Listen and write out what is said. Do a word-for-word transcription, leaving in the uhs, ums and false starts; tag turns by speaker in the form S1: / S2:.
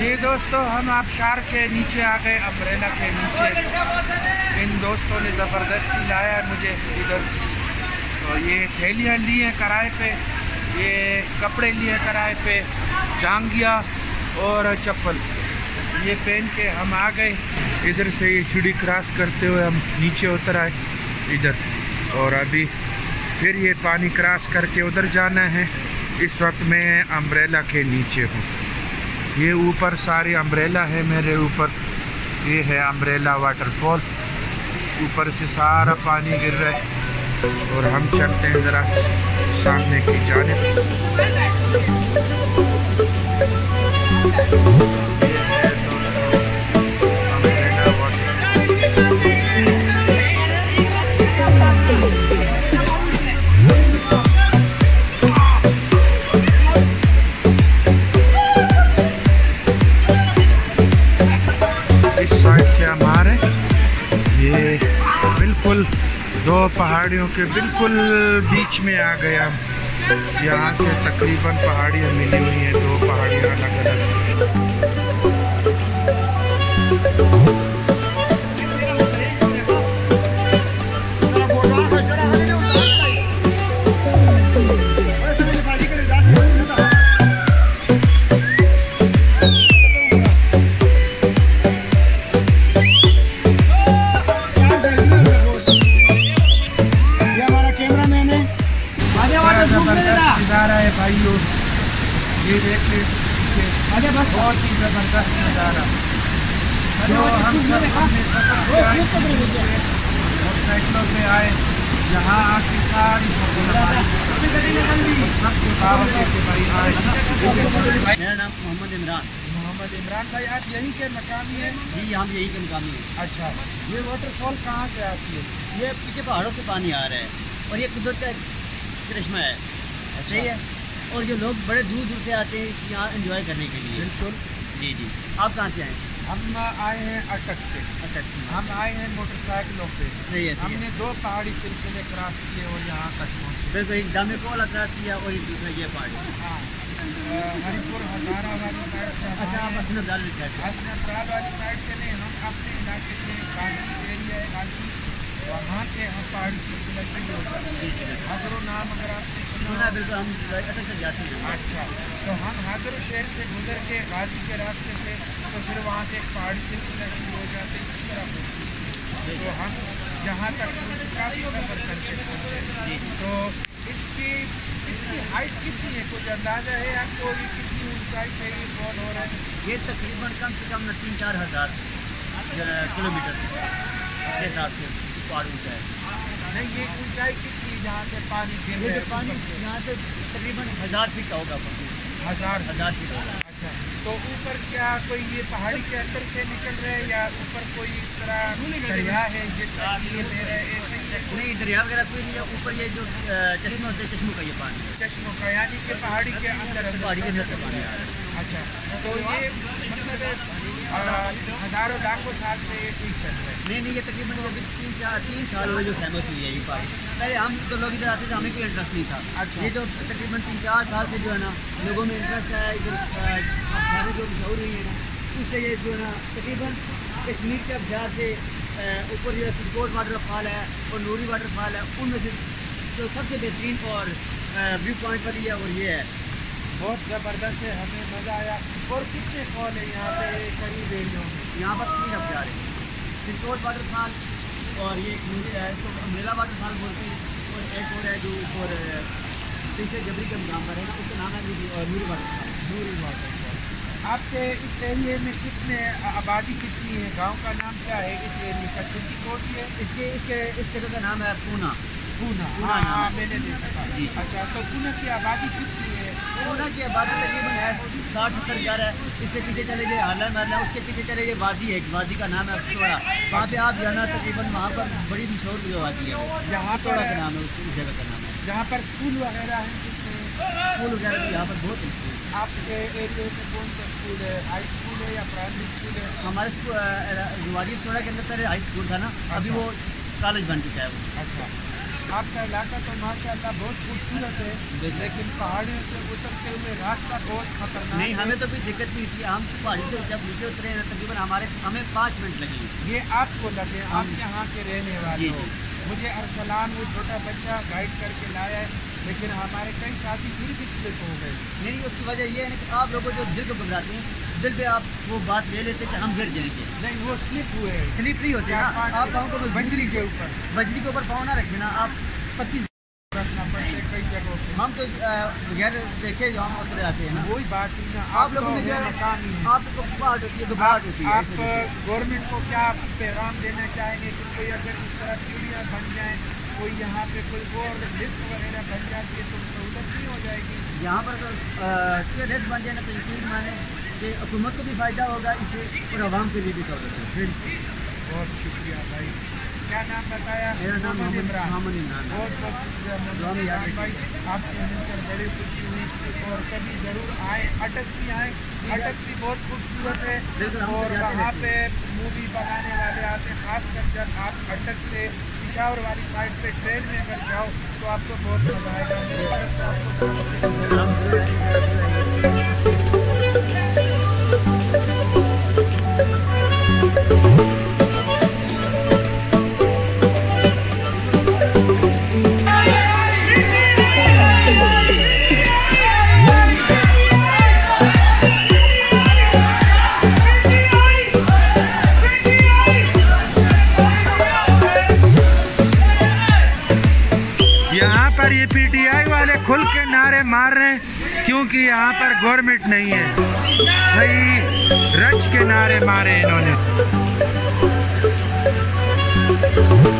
S1: ये दोस्तों हम आबशार के नीचे आ गए, अम्ब्रेला के नीचे। इन दोस्तों ने ज़बरदस्ती लाया है मुझे इधर। तो ये थैलियाँ ली हैं किराए पे, ये कपड़े लिए किराए पे, जांघिया और चप्पल ये पहन के हम आ गए। इधर से ये सीढ़ी क्रॉस करते हुए हम नीचे उतर आए इधर, और अभी फिर ये पानी क्रॉस करके उधर जाना है। इस वक्त मैं अम्ब्रेला के नीचे हूँ। ये ऊपर सारी अम्ब्रेला है मेरे ऊपर। ये है अम्ब्रेला वाटरफॉल, ऊपर से सारा पानी गिर रहा है। और हम चलते हैं ज़रा सामने की जानिब। हमारे ये बिल्कुल दो पहाड़ियों के बिल्कुल बीच में आ गए हम। यहाँ से तकरीबन पहाड़ियाँ मिली हुई हैं, दो पहाड़ियाँ अलग अलग। नज़ारा है भाइयों, ये देखिए बहुत ही ज़बरदस्त नज़ारा। जो हम सब अपने सफर से आए, मोटरसाइकिलों पे आए, यहाँ आके सारी सबके बावजूद के भाई आए।
S2: मेरा नाम मोहम्मद इमरान।
S1: मोहम्मद इमरान भाई, आप यहीं के मकामी हैं?
S2: जी, हम यहीं के मकामी हैं।
S1: अच्छा, ये वाटरफॉल कहाँ से आती है?
S2: ये पीछे पहाड़ों से पानी आ रहा है और ये कुदरत का करिश्मा है। सही है। और जो लोग बड़े दूर दूर से आते हैं यहाँ एंजॉय करने के लिए।
S1: बिल्कुल।
S2: जी जी। आप कहाँ से आए?
S1: हम आए हैं अटक से।
S2: अटक से
S1: हम आए हैं मोटरसाइकिलों पे।
S2: सही है।
S1: हमने दो पहाड़ी सिलसिले क्रॉस किए और यहाँ तक पहुँचे।
S2: बिल्कुल, एक दामे को वाला क्रॉस किया और एक दूसरा ये पहाड़ी।
S1: हाँ, हरिपुर हजारा वाली साइड से।
S2: अच्छा, आप हसनत वाली साइड से?
S1: हसनत वाली साइड से नहीं, हम अपने इलाके से गाजी एरिया है, गाजी, वहाँ से हम पहाड़ी सिलसिला शुरू होता है। हाजरो नाम अगर आपने सुना?
S2: बिल्कुल, हम अटक से जाते हैं।
S1: अच्छा, तो हम हाजरो शहर से गुजर के गाजी के रास्ते से, तो फिर वहाँ से एक पहाड़ी सिलसिला शुरू हो जाते हैं इस तरफ। तो हम जहाँ तक काफ़ी सफर करके पहुँचे। तो इसकी इसकी हाइट कितनी है, कुछ अंदाज़ा है आपको? ये कितनी ऊंचाई से ये फॉल हो रहा है?
S2: ये तकरीबन कम से कम तीन चार हज़ार किलोमीटर के हिसाब से पहाड़ ऊँचा है।
S1: नहीं, ये ऊंचाई कितनी जहाँ से पानी गिर रहा है?
S2: पानी यहाँ से तकरीबन हज़ार फीट का होगा।
S1: हज़ार
S2: हज़ार फीट होगा।
S1: अच्छा, तो ऊपर क्या कोई ये पहाड़ी के अंदर से निकल रहे हैं या ऊपर कोई इस तरह दरिया है जिसका ये ले रहे हैं?
S2: नहीं, दरिया वगैरह कोई नहीं है। ऊपर ये जो चश्मे होते हैं, चश्मों का ये पानी,
S1: चश्मों का, यानी कि पहाड़ी के अंदर
S2: पहाड़ी के अंदर से पानी आ रहा है।
S1: अच्छा, तो ये मतलब हज़ारों लाखों साल से ये ठीक चल रहा है?
S2: नहीं नहीं, ये तकरीबन अभी तीन चार तीन साल हुए जो फेमस हुई है ये पहाड़ी। पहले हम तो लोग इधर आते थे, हमें कोई इंटरेस्ट नहीं था।
S1: अच्छा।
S2: ये जो तकरीबन तीन चार साल से जो है ना लोगों में इंटरेस्ट है, इधर अफजारें जो मशहूर हुई है ना, उससे ये जो है ना तकरीबन कश्मीर के अफजार से ऊपर जो सिरकोट वाटरफॉल है और नूरी वाटरफॉल है, उनमें से जो सबसे बेहतरीन और व्यू पॉइंट वाली है और ये है।
S1: बहुत ज़बरदस्त है, हमें मज़ा आया। और कितने फॉल है यहाँ पे करीब एरियो में?
S2: यहाँ पर तीन अफजार है, सिरकोट वाटरफॉल और ये तो अम्ब्रेला वाटरफॉल बोलते हैं, और एक और है जो ऊपर पीछे जबरी के मुकाम पर है ना, उसका नाम है नूरी वाटरफॉल।
S1: नूरी वाटरफॉल। आपके इस एरिए में कितने आबादी कितनी है? गांव का नाम क्या है इस एरिए का? सिटी कोट है
S2: इसके इसके इस जगह का नाम है पूना।
S1: पूना,
S2: पूना
S1: हाँ,
S2: नाम है।
S1: मैंने देखा था।
S2: जी।
S1: अच्छा, तो पूना की आबादी कितनी है?
S2: पूना की आबादी तकरीबन है साठ सत्तर हजार है। इसके पीछे चले जाए हालर महला, उसके पीछे चले जाए वादी है, एक वादी का नाम है थोड़ा, वहाँ पे आप जाना तकरीबन वहाँ पर बड़ी मशहूर जो वादी है,
S1: यहाँ
S2: थोड़ा का नाम है, उस जगह का नाम है।
S1: जहाँ पर स्कूल वगैरह हैं,
S2: स्कूल वगैरह भी यहाँ पर बहुत है।
S1: आपके एरिए में कौन सा स्कूल है? हाई स्कूल है या प्राइमरी स्कूल है?
S2: हमारे वादी थोड़ा के अंदर पहले हाई स्कूल था ना, अभी वो कॉलेज बन चुका है वो।
S1: अच्छा, आपका इलाका तो माशाल्लाह बहुत खूबसूरत है, लेकिन पहाड़ियों से उतरते हुए रास्ता बहुत खतरनाक
S2: नहीं, हमें तो कोई दिक्कत नहीं थी। हम पहाड़ी से जब नीचे उतरे हैं तकरीबन हमारे हमें पाँच मिनट लगे।
S1: ये आपको लगे, आप यहाँ के रहने वाले हो। मुझे अरसलान वो छोटा बच्चा गाइड करके लाया है, लेकिन हमारे कई साथी फिर भी स्लिप हो गए।
S2: नहीं, उसकी वजह ये है कि आप लोगों जो दिल को घबराते हैं, दिल पे आप वो बात ले लेते कि हम गिर जाएंगे।
S1: नहीं, वो स्लिप हुए,
S2: स्लिप नहीं होते ना। आप पाँव को
S1: बजरी के ऊपर
S2: बजरी के ऊपर पाँव ना रखें ना, आप पच्चीस
S1: रखना पड़ता है कई जगहों पे।
S2: हम तो बगैर देखे जो हम उतरे आते हैं ना,
S1: वही बात ही ना।
S2: आप लोगों में जो आपको घबराहट होती है, घबराहट होती है।
S1: आप गवर्नमेंट को क्या पैगाम देना चाहेंगे कि कोई अगर इस तरह सीढ़ियाँ बन जाएँ, कोई यहाँ पे कोई और लिफ्ट वगैरह बन जाती है तो सहूलत नहीं हो जाएगी?
S2: यहाँ पर अगर लिफ्ट बन जाए ना तो यकीन माने कि हुकूमत को भी फ़ायदा होगा इससे और आवाम के लिए भी सहूलत है।
S1: बहुत शुक्रिया भाई। क्या नाम बताया?
S2: मेरा नाम मोहम्मद इमरान।
S1: बहुत बहुत शुक्रिया मोहम्मद इमरान भाई, आपसे मिलकर बड़ी खुशी हुई। और कभी ज़रूर आए, अटक भी आए। अटक भी बहुत खूबसूरत है और वहाँ पे मूवी बनाने वाले आते हैं। खासकर जब आप अटक से पिशावर वाली साइड पे ट्रेन में अगर जाओ तो आपको बहुत मज़ा आएगा। मेरी तरफ से आपको यहाँ पर ये पीटीआई वाले खुल के नारे मार रहे हैं क्योंकि यहाँ पर गवर्नमेंट नहीं है। सही रच के नारे मारे इन्होंने।